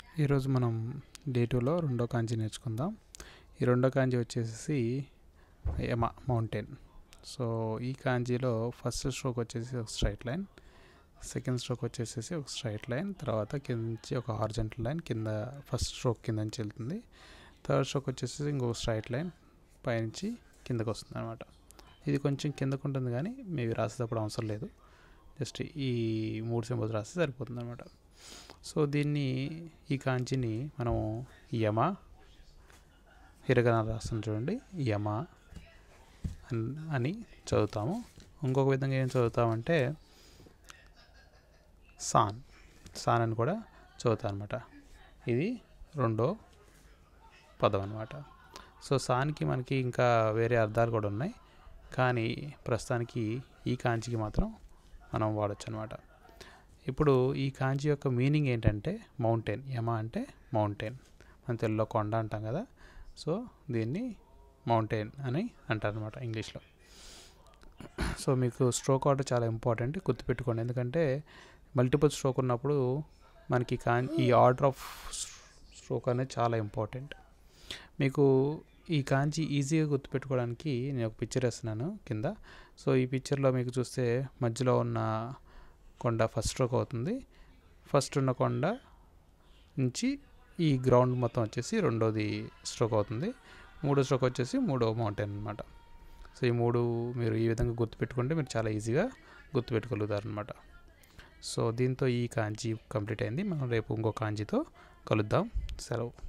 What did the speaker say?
ఈరోజు మనం డే 2లో రెండో కాంజీ నేర్చుకుందాం. ఈ రెండో కాంజీ వచ్చేసి యమ మౌంటైన్. సో ఈ కాంజీలో ఫస్ట్ స్ట్రోక్ వచ్చేసి ఒక స్ట్రైట్ లైన్, సెకండ్ స్ట్రోక్ వచ్చేసి ఒక స్ట్రైట్ లైన్, తర్వాత కింద నుంచి ఒక హారిజంటల్ లైన్ కింద ఫస్ట్ స్ట్రోక్ కింద నుంచి వెళ్తుంది. థర్డ్ స్ట్రోక్ వచ్చేసి ఇంకొక స్ట్రైట్ లైన్ పైనుంచి కిందకు వస్తుంది అనమాట. ఇది కొంచెం కిందకు ఉంటుంది కానీ మేబీ రాసేటప్పుడు అవసరం లేదు, జస్ట్ ఈ 3 సింబల్స్ రాస్తే సరిపోతుంది అనమాట. సో దీన్ని ఈ కాంచిని మనం యమ హిరగన రాస్తాం చూడండి, యమ అని చదువుతాము. ఇంకొక విధంగా ఏం చదువుతామంటే సాన్ అని కూడా చదువుతాం అనమాట. ఇది రెండో పదం అనమాట. సో సాన్కి మనకి ఇంకా వేరే అర్థాలు కూడా ఉన్నాయి, కానీ ప్రస్తుతానికి ఈ కాంచికి మాత్రం మనం వాడచ్చు అనమాట. ఇప్పుడు ఈ కాంచి యొక్క మీనింగ్ ఏంటంటే మౌంటైన్. యమ అంటే మౌంటైన్, మన తెలుగులో కొండ అంటాం కదా. సో దీన్ని మౌంటైన్ అని అంటారు అనమాట ఇంగ్లీష్లో. సో మీకు స్ట్రోక్ ఆర్డర్ చాలా ఇంపార్టెంట్, గుర్తుపెట్టుకోండి. ఎందుకంటే మల్టిపుల్ స్ట్రోక్ ఉన్నప్పుడు మనకి ఈ ఆర్డర్ ఆఫ్ స్ట్రోక్ అనేది చాలా ఇంపార్టెంట్. మీకు ఈ కాంచి ఈజీగా గుర్తుపెట్టుకోవడానికి నేను ఒక పిక్చర్ వేస్తున్నాను కింద. సో ఈ పిక్చర్లో మీకు చూస్తే మధ్యలో ఉన్న కొండ ఫస్ట్ స్ట్రోక్ అవుతుంది. ఫస్ట్ ఉన్న కొండ నుంచి ఈ గ్రౌండ్ మొత్తం వచ్చేసి రెండోది స్ట్రోక్ అవుతుంది. మూడో స్ట్రోక్ వచ్చేసి మూడో మౌంటైన్ అనమాట. సో ఈ మూడు మీరు ఈ విధంగా గుర్తుపెట్టుకుంటే మీరు చాలా ఈజీగా గుర్తుపెట్టుకోగలుగుతారు అనమాట. సో దీంతో ఈ కాంజీ కంప్లీట్ అయింది. మనం రేపు ఇంకో కాంజీతో కలుద్దాం. సెలవు.